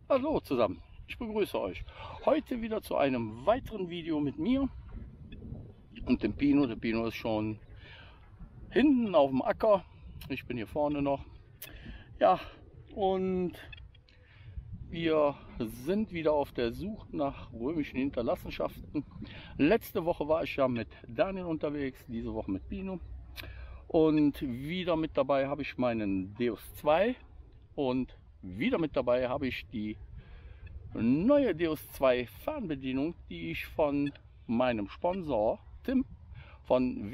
Hallo zusammen, ich begrüße euch heute wieder zu einem weiteren Video mit mir und dem Pino. Der Pino ist schon hinten auf dem Acker, ich bin hier vorne noch. Ja, und wir sind wieder auf der Suche nach römischen Hinterlassenschaften. Letzte Woche war ich ja mit Daniel unterwegs, diese Woche mit Pino. Und wieder mit dabei habe ich meinen Deus 2 und wieder mit dabei habe ich die neue Deus 2 Fernbedienung, die ich von meinem Sponsor Tim von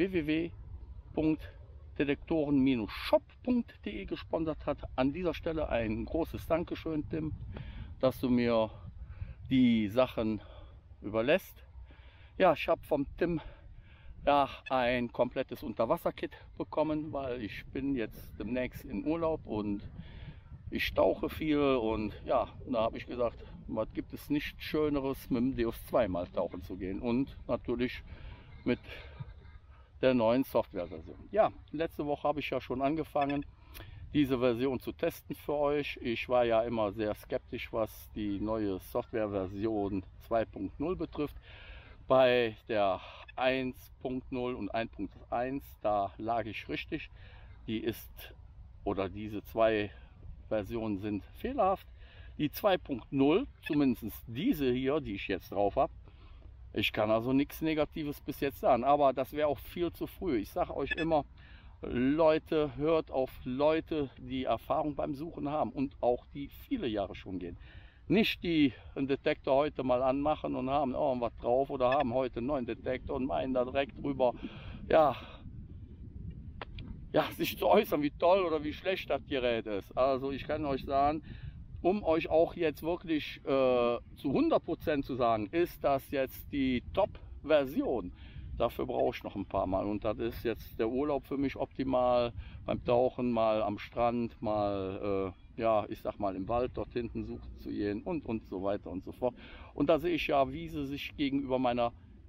www.detektoren-shop.de gesponsert hat. An dieser Stelle ein großes Dankeschön, Tim, dass du mir die Sachen überlässt. Ja, ich habe vom Tim ein komplettes Unterwasserkit bekommen, weil ich bin jetzt demnächst in Urlaub und ich tauche viel, und ja, da habe ich gesagt, was gibt es nicht Schöneres, mit dem Deus 2 mal tauchen zu gehen, und natürlich mit der neuen Softwareversion. Ja, letzte Woche habe ich ja schon angefangen, diese Version zu testen für euch. Ich war ja immer sehr skeptisch, was die neue Softwareversion 2.0 betrifft. Bei der 1.0 und 1.1, da lag ich richtig. Diese zwei Versionen sind fehlerhaft. Die 2.0, zumindest diese hier, die ich jetzt drauf habe, ich kann also nichts Negatives bis jetzt sagen, aber das wäre auch viel zu früh. Ich sage euch immer, Leute, hört auf Leute, die Erfahrung beim Suchen haben und auch die viele Jahre schon gehen. Nicht die einen Detektor heute mal anmachen und haben irgendwas drauf oder haben heute einen neuen Detektor und meinen da direkt drüber, sich zu äußern, wie toll oder wie schlecht das Gerät ist. Also ich kann euch sagen, um euch auch jetzt wirklich zu 100% zu sagen, ist das jetzt die Top-Version. Dafür brauche ich noch ein paar Mal, und das ist jetzt der Urlaub für mich optimal, beim Tauchen, mal am Strand, mal ich sag mal im Wald dort hinten suchen zu gehen und so weiter und so fort. Und da sehe ich ja, wie sie sich gegenüber meiner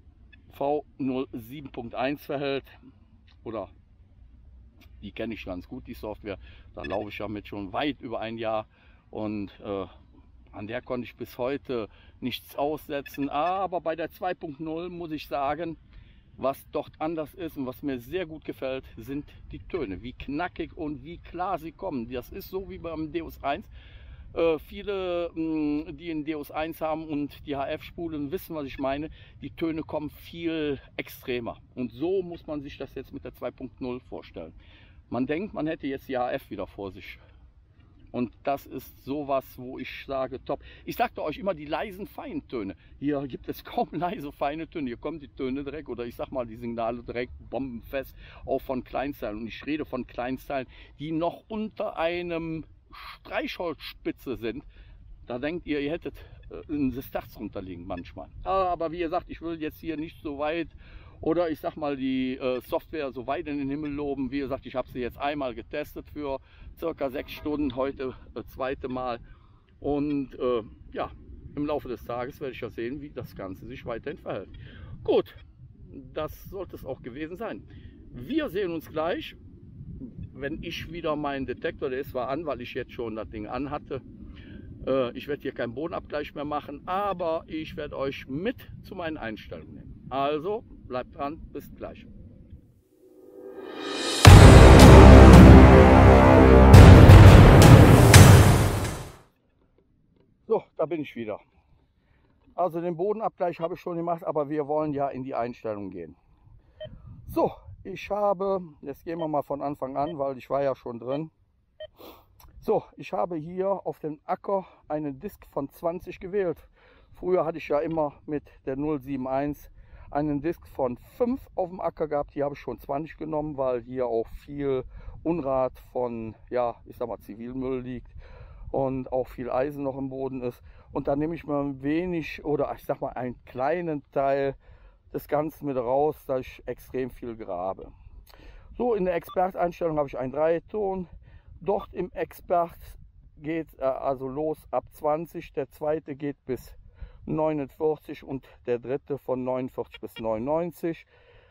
V07.1 verhält, oder die kenne ich ganz gut, die Software. Da laufe ich ja mit schon weit über ein Jahr, und an der konnte ich bis heute nichts aussetzen. Aber bei der 2.0 muss ich sagen, was dort anders ist und was mir sehr gut gefällt, sind die Töne. Wie knackig und wie klar sie kommen. Das ist so wie beim Deus 1. Viele, die einen Deus 1 haben und die HF-Spulen, wissen, was ich meine. Die Töne kommen viel extremer. Und so muss man sich das jetzt mit der 2.0 vorstellen. Man denkt, man hätte jetzt die HF wieder vor sich. Und das ist sowas, wo ich sage, top. Ich sagte euch immer, die leisen Feintöne. Hier gibt es kaum leise feine Töne. Hier kommen die Töne direkt, oder ich sag mal die Signale direkt bombenfest, auch von Kleinsteilen. Und ich rede von Kleinsteilen, die noch unter einem Streichholzspitze sind. Da denkt ihr, ihr hättet ein Sesterz runterliegen manchmal. Aber wie ihr sagt, ich will jetzt hier nicht so weit, oder ich sag mal die Software so weit in den Himmel loben. Wie gesagt, ich habe sie jetzt einmal getestet für circa 6 Stunden, heute zweite Mal. Und im Laufe des Tages werde ich ja sehen, wie das Ganze sich weiterhin verhält. Gut, das sollte es auch gewesen sein. Wir sehen uns gleich, wenn ich wieder meinen Detektor, der ist zwar an, weil ich jetzt schon das Ding an hatte. Ich werde hier keinen Bodenabgleich mehr machen, aber ich werde euch mit zu meinen Einstellungen nehmen. Also bleibt dran, bis gleich. So, da bin ich wieder. Also den Bodenabgleich habe ich schon gemacht, aber wir wollen ja in die Einstellung gehen. So, jetzt gehen wir mal von Anfang an, weil ich war ja schon drin. So, ich habe hier auf dem Acker einen Disk von 20 gewählt. Früher hatte ich ja immer mit der 071 einen Disk von 5 auf dem Acker gehabt. Hier habe ich schon 20 genommen, weil hier auch viel Unrat von, ich sag mal, Zivilmüll liegt und auch viel Eisen noch im Boden ist. Und dann nehme ich mal ein wenig, oder ich sag mal einen kleinen Teil des Ganzen mit raus, da ich extrem viel grabe. So, in der Expert-Einstellung habe ich einen 3-Ton. Dort im Expert geht also los ab 20, der zweite geht bis 49 und der dritte von 49 bis 99.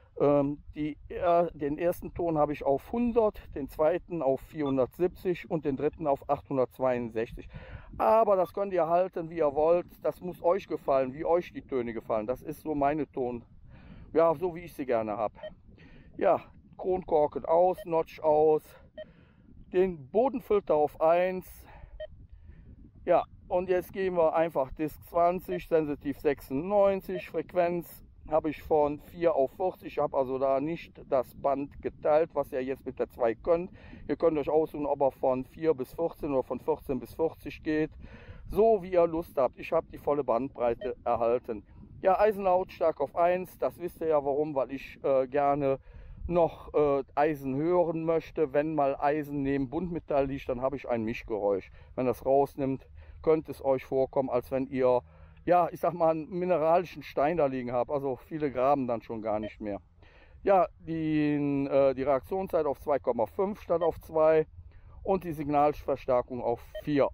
Den ersten Ton habe ich auf 100, den zweiten auf 470 und den dritten auf 862. Aber das könnt ihr halten, wie ihr wollt. Das muss euch gefallen, wie euch die Töne gefallen. Das ist so meine Ton. Ja, so wie ich sie gerne habe. Ja, Kronkorken aus, Notch aus. Den Bodenfilter auf 1. Ja, und jetzt gehen wir einfach Disk 20, Sensitiv 96, Frequenz habe ich von 4 auf 40. Ich habe also da nicht das Band geteilt, was ihr jetzt mit der 2 könnt. Ihr könnt euch aussuchen, ob er von 4 bis 14 oder von 14 bis 40 geht. So wie ihr Lust habt. Ich habe die volle Bandbreite erhalten. Ja, Eisenlautstärke auf 1. Das wisst ihr ja warum, weil ich gerne noch Eisen hören möchte. Wenn mal Eisen neben Buntmetall liegt, dann habe ich ein Mischgeräusch. Wenn das rausnimmt, könnte es euch vorkommen, als wenn ihr, ja, ich sag mal, einen mineralischen Stein da liegen habt. Also viele graben dann schon gar nicht mehr. Ja, die Reaktionszeit auf 2,5 statt auf 2 und die Signalverstärkung auf 4.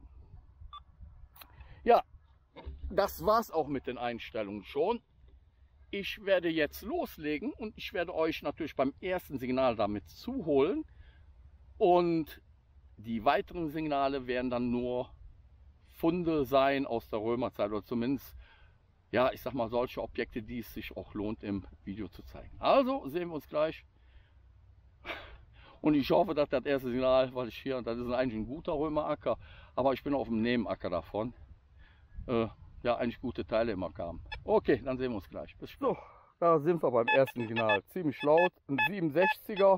Ja, das war's auch mit den Einstellungen schon. Ich werde jetzt loslegen und ich werde euch natürlich beim ersten Signal damit zuholen. Und die weiteren Signale werden dann nur Funde sein aus der Römerzeit oder zumindest, ja, ich sag mal, solche Objekte, die es sich auch lohnt im Video zu zeigen. Also sehen wir uns gleich. Und ich hoffe, dass das erste Signal, weil ich hier, das ist eigentlich ein guter Römeracker, aber ich bin auf dem Nebenacker davon, ja, eigentlich gute Teile immer kamen. Okay, dann sehen wir uns gleich. Bis später. So, da sind wir beim ersten Signal. Ziemlich laut, ein 67er.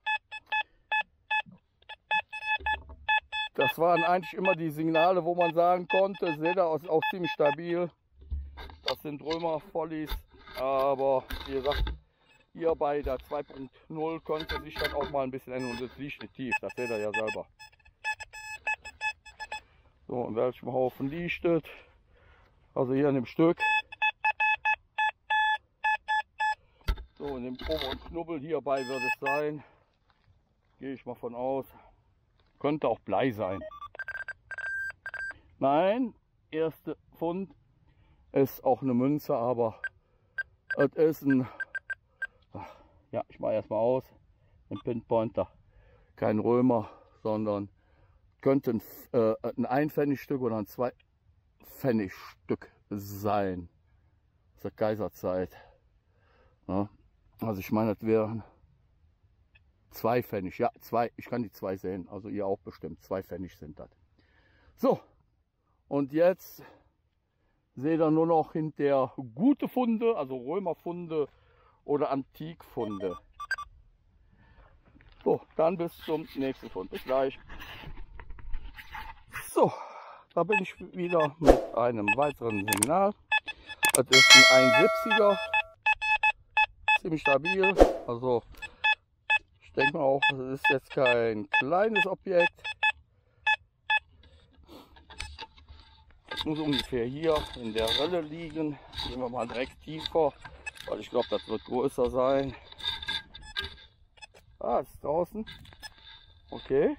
Das waren eigentlich immer die Signale, wo man sagen konnte, seht ihr, ist auch ziemlich stabil. Das sind Römer-Follies, aber wie gesagt, hier bei der 2.0 könnte sich dann auch mal ein bisschen ändern und das liegt nicht tief, das seht ihr ja selber. So, in welchem Haufen liegt es? Also hier in dem Stück. So, in dem oberen Knubbel hierbei wird es sein. Gehe ich mal von aus. Könnte auch Blei sein. Nein, erste Fund ist auch eine Münze, aber es ist ein, ja, ich mache erstmal aus, ein Pinpointer, kein Römer, sondern könnte ein 1 Pfennigstück oder ein 2 Pfennigstück sein. Aus der Kaiserzeit. Ja, also ich meine, das wären 2 Pfennig, ja, 2, ich kann die 2 sehen, also ihr auch bestimmt, 2 Pfennig sind das. So, und jetzt seht ihr nur noch hinter gute Funde, also Römerfunde oder Antikfunde. So, dann bis zum nächsten Fund, bis gleich. So, da bin ich wieder mit einem weiteren Signal. Das ist ein 71er, ziemlich stabil, also ich denke mal auch, das ist jetzt kein kleines Objekt. Das muss ungefähr hier in der Rille liegen. Gehen wir mal direkt tiefer, weil ich glaube, das wird größer sein. Ah, es ist draußen. Okay.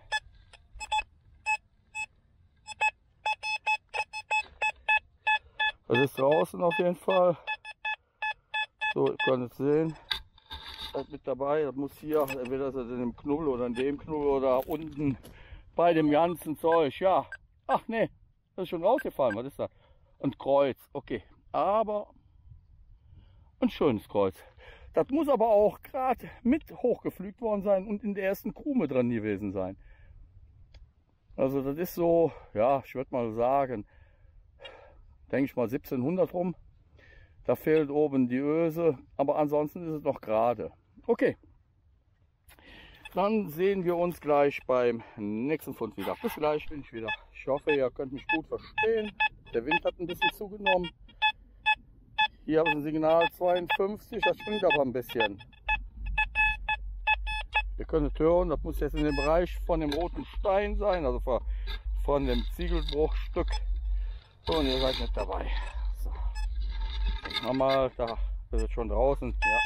Das ist draußen auf jeden Fall. So, ihr könnt es sehen. Mit dabei, das muss hier, entweder das in dem Knubbel oder in dem Knubbel oder unten bei dem ganzen Zeug, ja. Ach nee, das ist schon rausgefallen, was ist das? Ein Kreuz, okay, aber ein schönes Kreuz. Das muss aber auch gerade mit hochgepflügt worden sein und in der ersten Krume drin gewesen sein. Also das ist so, ja, ich würde mal sagen, denke ich mal 1700 rum. Da fehlt oben die Öse, aber ansonsten ist es noch gerade. Okay, dann sehen wir uns gleich beim nächsten Fund wieder. Bis gleich bin ich wieder. Ich hoffe, ihr könnt mich gut verstehen. Der Wind hat ein bisschen zugenommen. Hier habe ich ein Signal 52, das springt aber ein bisschen. Ihr könnt es hören, das muss jetzt in dem Bereich von dem roten Stein sein, also von dem Ziegelbruchstück. So, und ihr seid nicht dabei. So. Nochmal, da ist es schon draußen. Ja.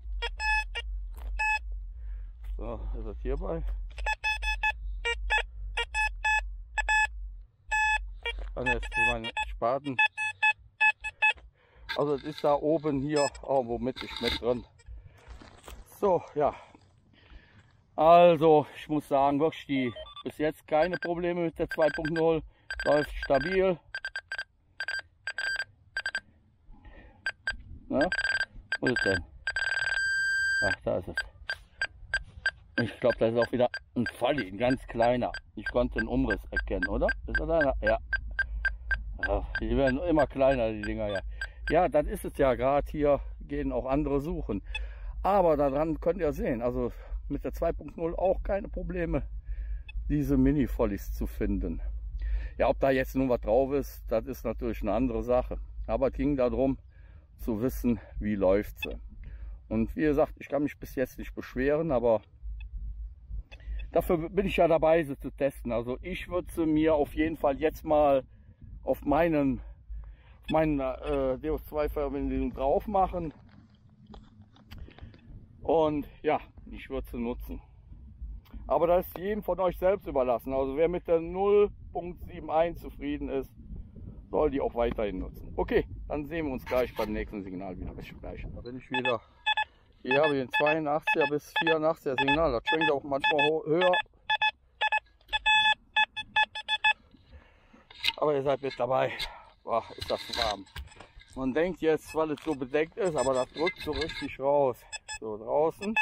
So, ist es hierbei. Dann jetzt meine Spaten. Also es ist da oben hier irgendwo mittig mit drin. So, ja. Also ich muss sagen, wirklich bis jetzt keine Probleme mit der 2.0. läuft stabil. Na, wo ist es denn? Ach, da ist es. Ich glaube, das ist auch wieder ein Falli, ein ganz kleiner. Ich konnte einen Umriss erkennen, oder? Ist das einer? Ja. Ja, die werden immer kleiner, die Dinger ja. Ja, das ist es ja. Gerade hier gehen auch andere suchen. Aber daran könnt ihr sehen, also mit der 2.0 auch keine Probleme, diese Mini-Follies zu finden. Ja, ob da jetzt nun was drauf ist, das ist natürlich eine andere Sache. Aber es ging darum, zu wissen, wie läuft sie. Und wie gesagt, ich kann mich bis jetzt nicht beschweren, aber dafür bin ich ja dabei, sie zu testen. Also ich würde sie mir auf jeden Fall jetzt mal auf meinen DO2-Verbindung drauf machen. Und ja, ich würde sie nutzen. Aber das ist jedem von euch selbst überlassen. Also wer mit der 0.71 zufrieden ist, soll die auch weiterhin nutzen. Okay, dann sehen wir uns gleich beim nächsten Signal wieder. Bis gleich. Da bin ich wieder. Hier habe ich ein 82er bis 84er Signal. Das schwingt auch manchmal höher. Aber ihr seid mit dabei. Boah, ist das warm. Man denkt jetzt, weil es so bedeckt ist, aber das drückt so richtig raus. So, draußen.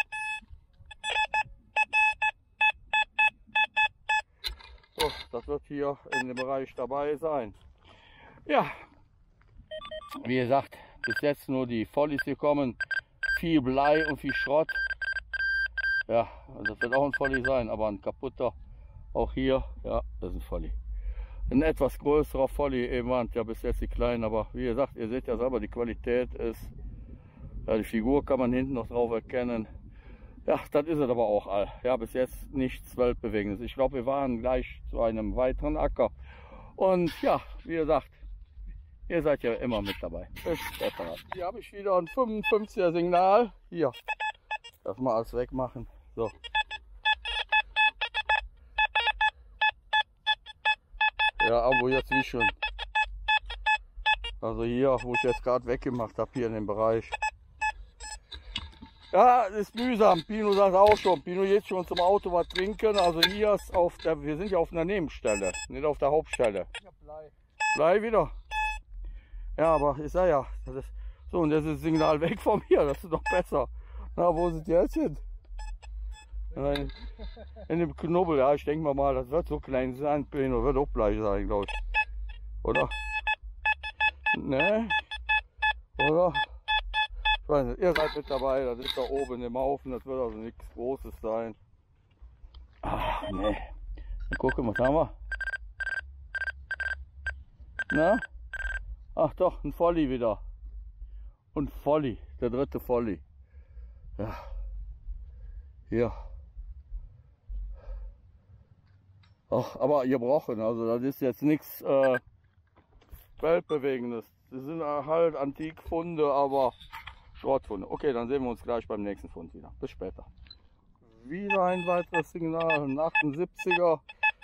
So, das wird hier in dem Bereich dabei sein. Ja, wie gesagt, bis jetzt nur die Follies gekommen. Viel Blei und viel Schrott. Ja, das wird auch ein Folli sein, aber ein kaputter. Auch hier, ja, das ist ein Folli. Ein etwas größerer Folli, eben waren ja bis jetzt die kleinen, aber wie gesagt, ihr seht ja selber, die Qualität ist, ja, die Figur kann man hinten noch drauf erkennen. Ja, das ist es aber auch all. Ja, bis jetzt nichts Weltbewegendes. Ich glaube, wir waren gleich zu einem weiteren Acker. Und ja, wie gesagt, ihr seid ja immer mit dabei. Bis später. Hier habe ich wieder ein 55er Signal. Hier, das mal alles wegmachen. So. Ja, aber jetzt wie schon. Also hier, wo ich jetzt gerade weggemacht habe, hier in dem Bereich. Ja, es ist mühsam. Pino sagt auch schon. Pino geht schon zum Auto was trinken. Also hier ist auf der, wir sind ja auf einer Nebenstelle, nicht auf der Hauptstelle. Ja, Blei. Blei wieder. Ja, aber ich sag ja, das ist so, und jetzt ist das Signal weg von mir. Das ist doch besser. Na, wo sind die jetzt hin? In dem Knubbel, ja, ich denke mal, das wird so klein sein. Pino wird auch Blei sein, glaube ich. Oder? Ne? Oder? Ich weiß nicht, ihr seid mit dabei, das ist da oben im Haufen, das wird also nichts Großes sein. Ach ne. Dann gucken, was haben wir? Na? Ach doch, ein Folli wieder. Und Folli, der dritte Folli. Ja. Hier. Ach, aber gebrochen, also das ist jetzt nichts Weltbewegendes. Das sind halt Antikfunde, aber Schrottfunde. Okay, dann sehen wir uns gleich beim nächsten Fund wieder. Bis später. Wieder ein weiteres Signal, ein 78er.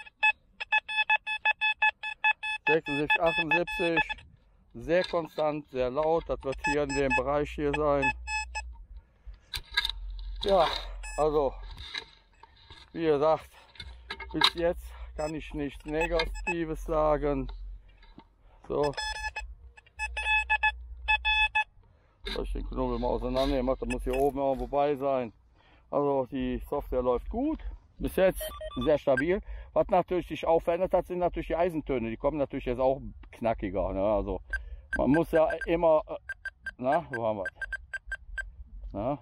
76, 78. Sehr konstant, sehr laut. Das wird hier in dem Bereich hier sein. Ja, also, wie gesagt, bis jetzt kann ich nichts Negatives sagen. So. Soll ich den Knubbel mal auseinandernehmen? Das muss hier oben auch vorbei sein. Also die Software läuft gut. Bis jetzt sehr stabil. Was natürlich sich auch verändert hat, sind natürlich die Eisentöne. Die kommen natürlich jetzt auch knackiger. Ne? Also man muss ja immer... Na, wo haben wir es? Na?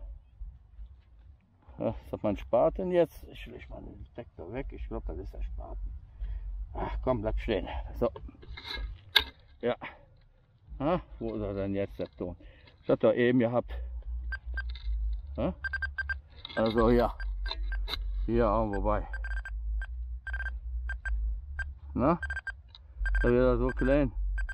Was hat mein Spaten jetzt? Ich lege mal den Detektor weg. Ich glaube, das ist der Spaten. Ach komm, bleib stehen. So. Ja. Na, wo ist er denn jetzt, der Ton? Ich hatte da eben gehabt. Ja? Also ja. Hier auch vorbei. Na? Da wird er so klein.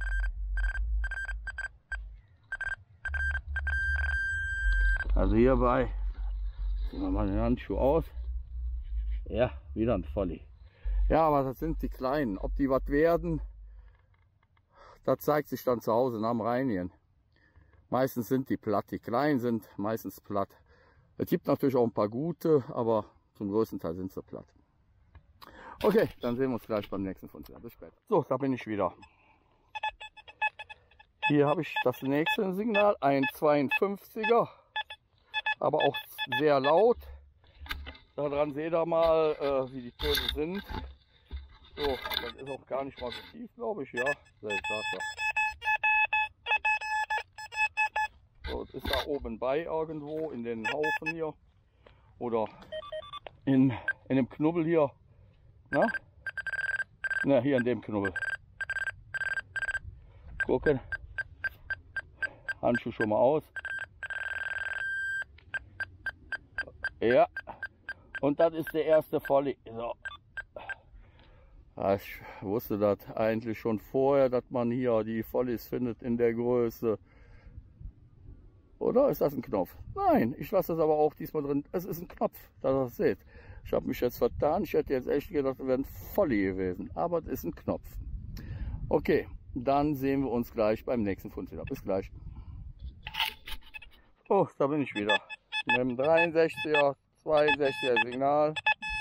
Also hierbei. Ziehen wir mal den Handschuh aus. Ja, wieder ein Folli. Ja, aber das sind die Kleinen. Ob die was werden, das zeigt sich dann zu Hause nach dem Reinigen. Meistens sind die platt. Die Kleinen sind meistens platt. Es gibt natürlich auch ein paar gute, aber zum größten Teil sind sie platt. Okay, dann sehen wir uns gleich beim nächsten Fund wieder. Bis später. So, da bin ich wieder. Hier habe ich das nächste Signal, ein 52er, aber auch sehr laut. Daran seht ihr mal, wie die Töne sind. So, das ist auch gar nicht mal so tief, glaube ich. Ja, so, das ist da oben bei irgendwo in den Haufen hier. Oder in dem Knubbel hier. Na? Na, hier in dem Knubbel. Gucken. Handschuh schon mal aus. Ja. Und das ist der erste Volley. So. Ja, ich wusste das eigentlich schon vorher, dass man hier die Volleys findet in der Größe. Oder ist das ein Knopf? Nein, ich lasse das aber auch diesmal drin. Es ist ein Knopf, dass ihr das seht. Ich habe mich jetzt vertan. Ich hätte jetzt echt gedacht, das wäre ein Volley gewesen. Aber es ist ein Knopf. Okay, dann sehen wir uns gleich beim nächsten Fund wieder. Bis gleich. Oh, da bin ich wieder. Mit dem 63er, 62er Signal.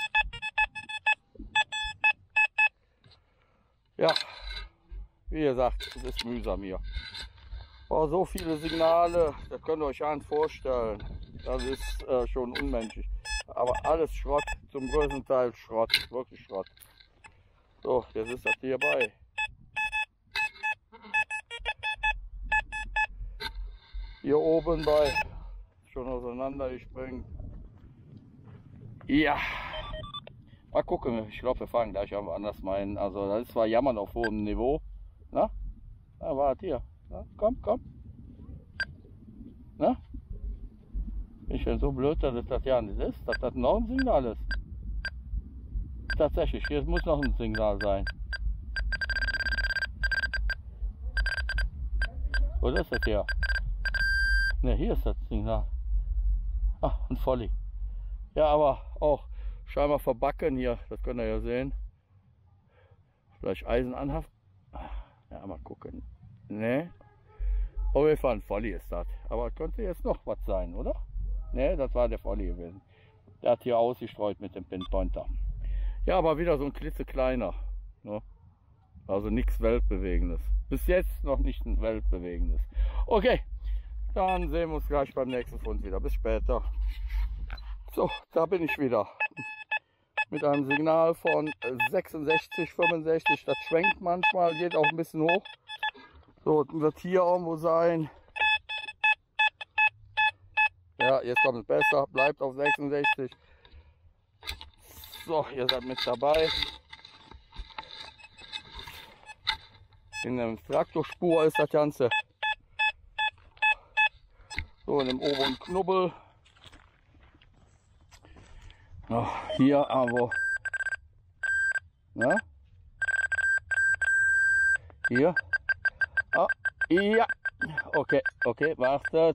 Ja, wie gesagt, es ist mühsam hier. Oh, so viele Signale, das könnt ihr euch gar nicht vorstellen. Das ist schon unmenschlich. Aber alles Schrott, zum größten Teil Schrott, wirklich Schrott. So, jetzt ist das hier bei. Hier oben bei, schon auseinander gesprengt. Ja, mal gucken, ich glaube wir fangen gleich an anders meinen. Also das ist zwar Jammern auf hohem Niveau. Na, na warte hier, na, komm, komm. Na, ich bin so blöd, dass das ja nicht ist, dass das noch ein Signal ist. Tatsächlich, hier muss noch ein Signal sein. Oder ist das hier? Ne, hier ist das Signal. Ah, ein Volley. Ja, aber auch scheinbar verbacken hier, das könnt ihr ja sehen. Vielleicht Eisen anhaften. Ja, mal gucken. Ne, auf jeden Fall ein Volley ist das. Aber könnte jetzt noch was sein, oder? Ne, das war der Volley gewesen. Der hat hier ausgestreut mit dem Pinpointer. Ja, aber wieder so ein klitzekleiner. Ne? Also nichts Weltbewegendes. Bis jetzt noch nicht ein Weltbewegendes. Okay, dann sehen wir uns gleich beim nächsten Fund wieder. Bis später. So, da bin ich wieder. Mit einem Signal von 66, 65. Das schwenkt manchmal, geht auch ein bisschen hoch. So, wird hier irgendwo sein. Ja, jetzt kommt es besser. Bleibt auf 66. So, ihr seid mit dabei. In der Traktorspur ist das Ganze. So, in dem oberen Knubbel. Oh, hier aber. Ja. Hier. Ah, ja. Okay, okay, wartet.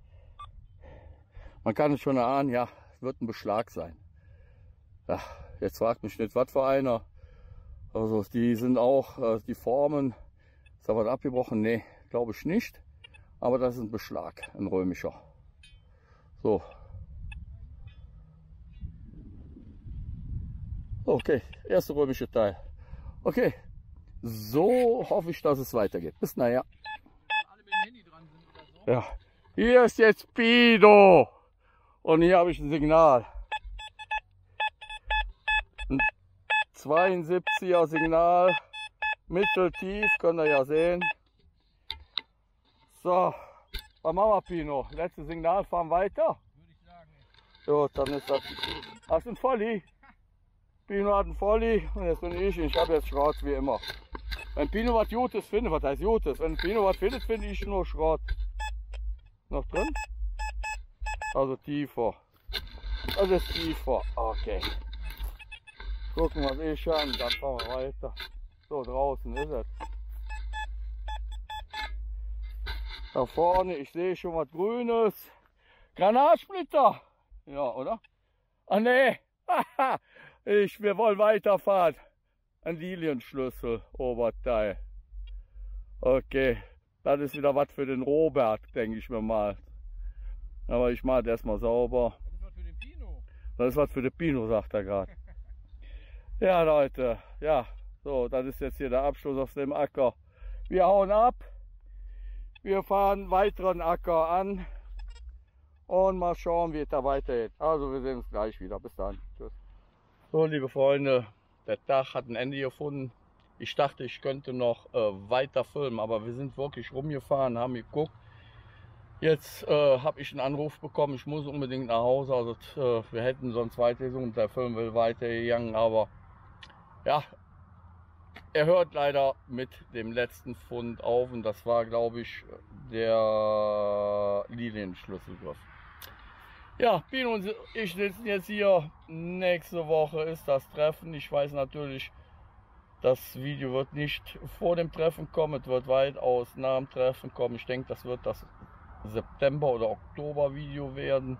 Man kann es schon erahnen, ja, wird ein Beschlag sein. Ja, jetzt fragt mich nicht, was für einer. Also die sind auch, die Formen, ist da was abgebrochen? Nee, glaube ich nicht. Aber das ist ein Beschlag, ein römischer. So. Okay, erste römische Teil. Okay, so hoffe ich, dass es weitergeht. Bis nachher. Alle mit dem Handy dran sind oder so. Ja, hier ist jetzt Pino. Und hier habe ich ein Signal. Ein 72er Signal, mitteltief, könnt ihr ja sehen. So, was machen wir, Pino? Letztes Signal, fahren weiter. Würde ich sagen. Jo, dann ist das. Hast du einen Volley? Pino hat einen Volley und jetzt bin ich habe jetzt Schrott wie immer. Wenn Pino was Gutes findet, was heißt Gutes? Wenn Pino was findet, finde ich nur Schrott. Noch drin? Also tiefer. Das ist tiefer. Okay. Gucken wir es an, dann fahren wir weiter. So, draußen ist es. Da vorne, ich sehe schon was Grünes. Granatsplitter. Ja, oder? Ah, nee. Wir wollen weiterfahren. Ein Lilienschlüssel, Oberteil. Okay. Das ist wieder was für den Robert, denke ich mir mal. Aber ich mache das erstmal sauber. Das ist was für den Pino. Das ist was für den Pino, sagt er gerade. Ja, Leute, ja, so, das ist jetzt hier der Abschluss aus dem Acker. Wir hauen ab, wir fahren weiteren Acker an und mal schauen, wie es da weitergeht. Also, wir sehen uns gleich wieder. Bis dann. Tschüss. So, liebe Freunde, der Tag hat ein Ende gefunden. Ich dachte, ich könnte noch weiter filmen, aber wir sind wirklich rumgefahren, haben geguckt. Jetzt habe ich einen Anruf bekommen, ich muss unbedingt nach Hause. Also wir hätten sonst weitergesucht, der Film will weitergegangen, aber ja, er hört leider mit dem letzten Fund auf und das war, glaube ich, der Lilienschlüsselgriff. Ja, Pino und ich sitzen jetzt hier. Nächste Woche ist das Treffen. Ich weiß natürlich, das Video wird nicht vor dem Treffen kommen, es wird weitaus nach dem Treffen kommen. Ich denke, das wird das September- oder Oktober-Video werden.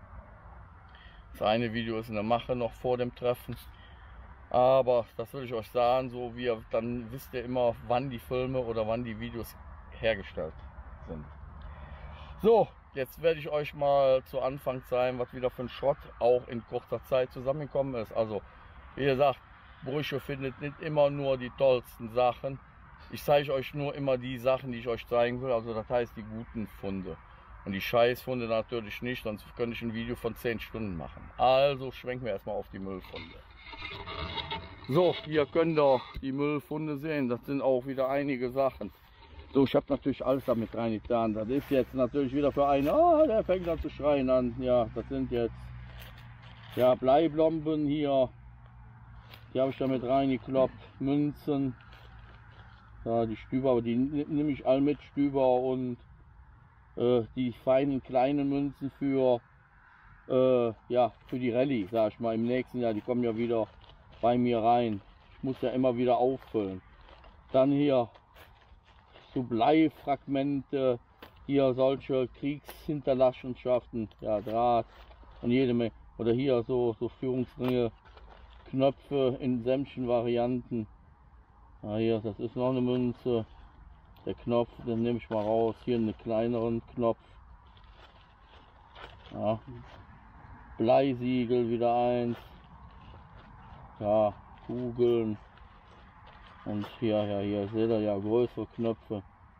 Das eine Video ist in der Mache noch vor dem Treffen. Aber das will ich euch sagen, so dann wisst ihr immer, wann die Filme oder wann die Videos hergestellt sind. So, jetzt werde ich euch mal zu Anfang zeigen, was wieder für ein Schrott auch in kurzer Zeit zusammengekommen ist. Also, wie gesagt, Brüche findet nicht immer nur die tollsten Sachen. Ich zeige euch nur immer die Sachen, die ich euch zeigen will. Also das heißt die guten Funde. Und die Scheißfunde natürlich nicht, sonst könnte ich ein Video von 10 Stunden machen. Also schwenken wir erstmal auf die Müllfunde. So, hier könnt ihr die Müllfunde sehen. Das sind auch wieder einige Sachen. So, ich habe natürlich alles damit reingetan. Das ist jetzt natürlich wieder für einen, der fängt an zu schreien an. Ja, das sind jetzt ja Bleiblomben hier. Die habe ich damit reingekloppt. Münzen. Ja, die Stüber, aber die nehme ich all mit. Stüber und die feinen kleinen Münzen für ja, für die Rallye, sag ich mal, im nächsten Jahr. Die kommen ja wieder bei mir rein. Ich muss ja immer wieder auffüllen. Dann hier so Bleifragmente, hier solche Kriegshinterlassenschaften, ja, Draht und jede Menge. Oder hier so Führungsringe, Knöpfe in sämtlichen Varianten. Ah, hier, das ist noch eine Münze. Der Knopf, den nehme ich mal raus. Hier einen kleineren Knopf. Ja. Bleisiegel wieder eins. Ja, Kugeln. Und hier, ja, hier seht ihr ja größere Knöpfe.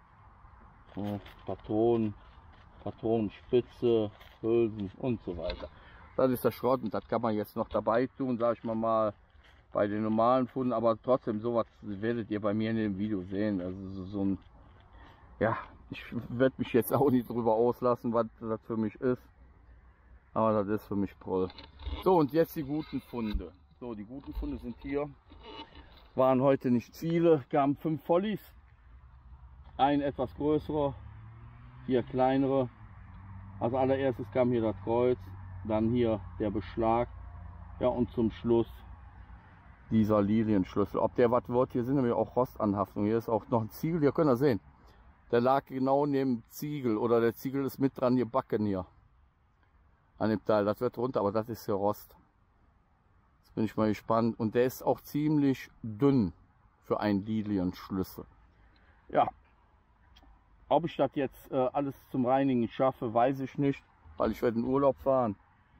So, Patronen, Patronenspitze, Hülsen und so weiter. Das ist der Schrott und das kann man jetzt noch dabei tun, sag ich mal bei den normalen Funden, aber trotzdem sowas werdet ihr bei mir in dem Video sehen. Also so ein, ja, ich werde mich jetzt auch nicht drüber auslassen, was das für mich ist, aber das ist für mich Proll. So, und jetzt die guten Funde. So, die guten Funde sind hier. Waren heute nicht viele, kamen 5 Volleys, ein etwas größerer, 4 kleinere. Als allererstes kam hier das Kreuz, dann hier der Beschlag, ja, und zum Schluss dieser Lilienschlüssel. Ob der was wird, hier sind nämlich auch Rostanhaftungen. Hier ist auch noch ein Ziegel, hier könnt ihr sehen. Der lag genau neben dem Ziegel oder der Ziegel ist mit dran gebacken hier an dem Teil. Das wird runter, aber das ist hier Rost. Jetzt bin ich mal gespannt. Und der ist auch ziemlich dünn für einen Lilienschlüssel. Ja, ob ich das jetzt alles zum Reinigen schaffe, weiß ich nicht, weil ich werde in Urlaub fahren.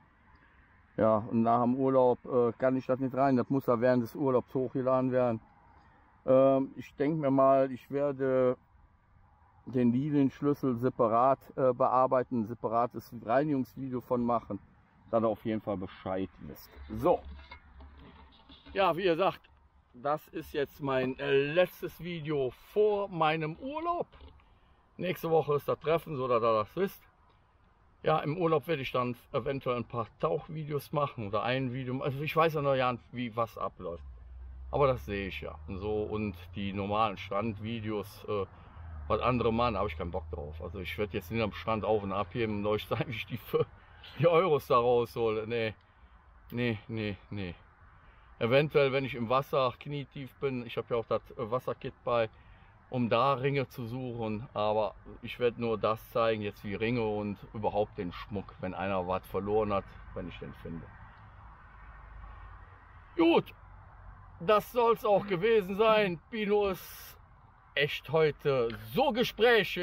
Ja, und nach dem Urlaub kann ich das nicht rein. Das muss ja während des Urlaubs hochgeladen werden. Ich denke mir mal, ich werde den Lilienschlüssel separat bearbeiten, ein separates Reinigungsvideo von machen, dann auf jeden Fall Bescheid wisst. So, ja, wie gesagt, das ist jetzt mein letztes Video vor meinem Urlaub. Nächste Woche ist das Treffen, so dass ihr das wisst. Ja, im Urlaub werde ich dann eventuell ein paar Tauchvideos machen oder ein Video. Also ich weiß ja noch ja, wie was abläuft. Aber das sehe ich ja. Und so, und die normalen Strandvideos, was andere machen, habe ich keinen Bock drauf. Also ich werde jetzt nicht am Strand auf und ab heben und euch sagen, wie ich die Euros da raushole. Nee. Eventuell, wenn ich im Wasser knietief bin, ich habe ja auch das Wasserkit bei, um da Ringe zu suchen, aber ich werde nur das zeigen, jetzt wie Ringe und überhaupt den Schmuck, wenn einer was verloren hat, wenn ich den finde. Gut, das soll es auch gewesen sein. Pino ist echt heute so gesprächig,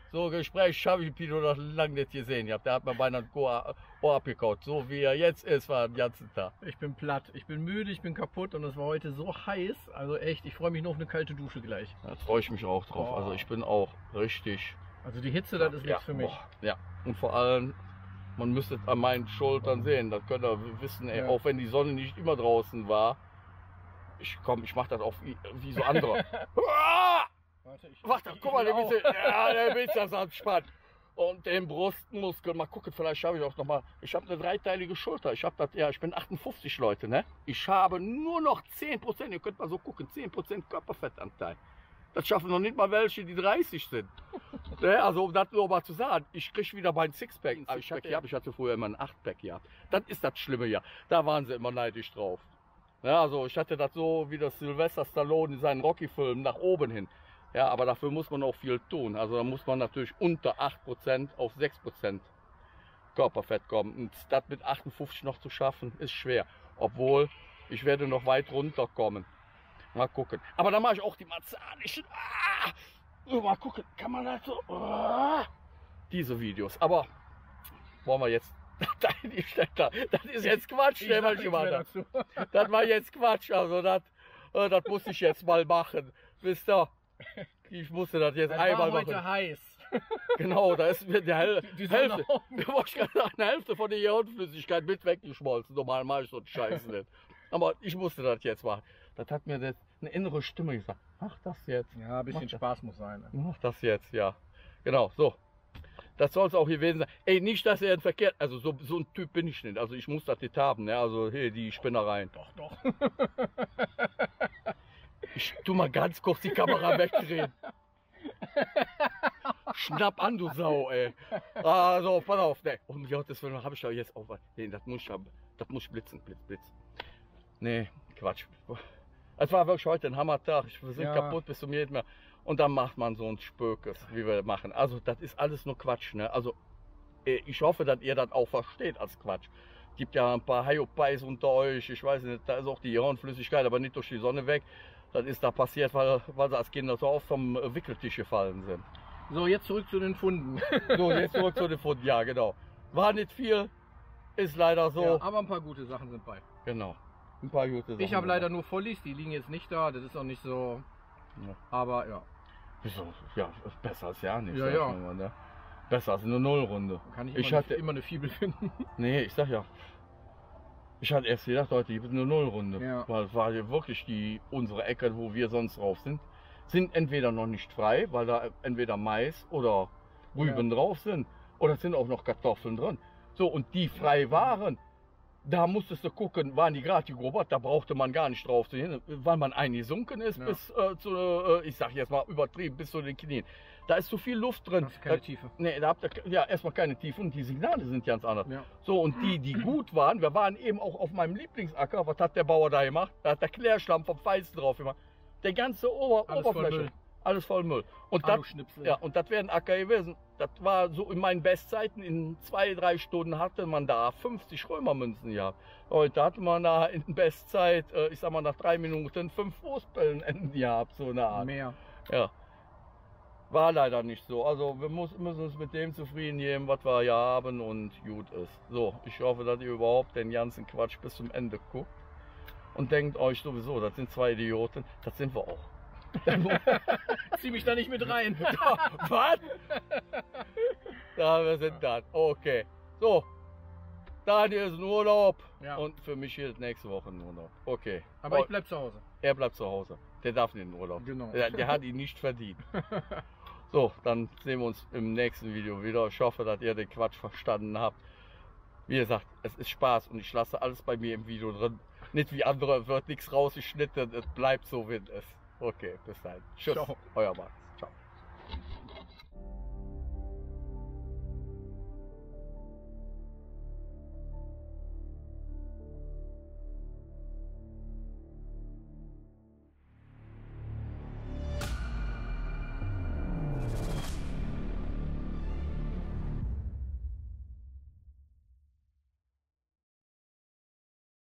So Gespräch schaffe ich Pino noch lange nicht gesehen. Der hat mir beinahe ein Ohr abgekaut. So wie er jetzt ist, war den ganzen Tag. Ich bin platt, ich bin müde, ich bin kaputt und es war heute so heiß. Also echt, ich freue mich noch auf eine kalte Dusche gleich. Da freue ich mich auch drauf. Also ich bin auch richtig. Also die Hitze, das ist nichts für mich. Ja, und vor allem, man müsste es an meinen Schultern sehen. Das könnt ihr wissen, ey, auch wenn die Sonne nicht immer draußen war. Ich mache das auch wie so andere. Warte, guck mal, der Witz, das anspannt. Und den Brustmuskel, mal gucken, vielleicht schaffe ich auch noch mal. Ich habe eine dreiteilige Schulter. Ich bin 58 Leute, ne? Ich habe nur noch 10%, ihr könnt mal so gucken, 10% Körperfettanteil. Das schaffen noch nicht mal welche, die 30 sind. Ne? Also um das nur mal zu sagen, ich kriege wieder mein Sixpack. Ich hatte früher immer ein 8-Pack gehabt. Das ist das Schlimme ja. Da waren sie immer neidisch drauf. Ja, also ich hatte das so wie das Sylvester Stallone in seinen Rocky-Filmen nach oben hin. Ja, aber dafür muss man auch viel tun. Also da muss man natürlich unter 8% auf 6% Körperfett kommen. Und das mit 58 noch zu schaffen, ist schwer. Obwohl, ich werde noch weit runterkommen. Mal gucken. Aber dann mache ich auch die martialischen. Mal gucken, kann man das so. Diese Videos. Aber wollen wir jetzt. Das ist jetzt Quatsch, der man gemacht hat. Das war jetzt Quatsch. Also das muss ich jetzt mal machen. Wisst ihr? Ich musste das jetzt einmal machen. Heute heiß. Genau, da ist mir die Hälfte. Eine Hälfte von der Gehirnflüssigkeit mit weggeschmolzen. Normal mache ich so einen Scheiß nicht. Aber ich musste das jetzt machen. Das hat mir eine innere Stimme gesagt. Mach das jetzt. Ja, ein bisschen Spaß muss sein. Mach das jetzt, ja. Genau, so. Das soll es auch gewesen sein. Ey, nicht, dass er verkehrt. Also so ein Typ bin ich nicht. Also ich muss das nicht haben. Ne? Also hey, die Spinnereien. Doch. Ich tu mal ganz kurz die Kamera wegdrehen. Schnapp an, du Sau, ey. Also, pass auf, ne. Um Gottes Willen, habe ich da jetzt auch was. Nee, das muss blitzen, Blitz. Nee, Quatsch. Es war wirklich heute ein Hammertag. Wir sind kaputt bis zum jeden Mal. Und dann macht man so ein Spökes, wie wir machen. Also, das ist alles nur Quatsch, ne. Also, ich hoffe, dass ihr das auch versteht als Quatsch. Gibt ja ein paar Hyopies unter euch. Ich weiß nicht, da ist auch die Hirnflüssigkeit, aber nicht durch die Sonne weg. Das ist da passiert, weil sie als Kinder so oft vom Wickeltisch gefallen sind. So, jetzt zurück zu den Funden. Ja, genau. War nicht viel, ist leider so. Ja, aber ein paar gute Sachen sind bei. Genau, ein paar gute Sachen. Ich habe leider nur Volleys, die liegen jetzt nicht da, das ist auch nicht so. Ja. Aber ja. Ja, besser als ja nicht. Ja. Mal, ne? Besser als eine Nullrunde. Kann ich immer eine Fibel finden. Nee, ich sag ja. Ich hatte erst gedacht, heute gibt es eine Nullrunde. Ja. Weil es war ja wirklich unsere Ecke, wo wir sonst drauf sind entweder noch nicht frei, weil da entweder Mais oder Rüben drauf sind. Oder sind auch noch Kartoffeln drin. So, und die frei waren, da musstest du gucken, waren die gerade gegrobert, da brauchte man gar nicht drauf zu gehen, weil man eingesunken ist bis zu, ich sag jetzt mal übertrieben, bis zu den Knien. Da ist so viel Luft drin. Das ist keine Tiefe. Nee, da habt ihr erstmal keine Tiefe und die Signale sind ganz anders. Ja. So, und die gut waren, wir waren eben auch auf meinem Lieblingsacker. Was hat der Bauer da gemacht? Da hat der Klärschlamm vom Feinsten drauf gemacht. Der ganze Oberfläche. Alles voll Müll. Und das wäre ein Acker gewesen. Das war so in meinen Bestzeiten. In 2-3 Stunden hatte man da 50 Römermünzen gehabt. Heute hatte man da in Bestzeit, ich sag mal nach 3 Minuten 5 Fußballen gehabt. So eine Art. Mehr. Ja. War leider nicht so. Also wir müssen uns mit dem zufrieden geben, was wir hier haben und gut ist. So, ich hoffe, dass ihr überhaupt den ganzen Quatsch bis zum Ende guckt. Und denkt euch sowieso, das sind 2 Idioten. Das sind wir auch. Zieh mich da nicht mit rein. Was? Ja, wir sind dann. Okay. So. Daniel ist in Urlaub. Ja. Und für mich hier nächste Woche in Urlaub. Okay. Aber ich bleib zu Hause. Er bleibt zu Hause. Der darf nicht in den Urlaub. Genau. Der hat ihn nicht verdient. So, dann sehen wir uns im nächsten Video wieder. Ich hoffe, dass ihr den Quatsch verstanden habt. Wie gesagt, es ist Spaß und ich lasse alles bei mir im Video drin. Nicht wie andere, wird nichts rausgeschnitten, es bleibt so, wie es ist. Okay, bis dahin. Tschüss, euer Mann.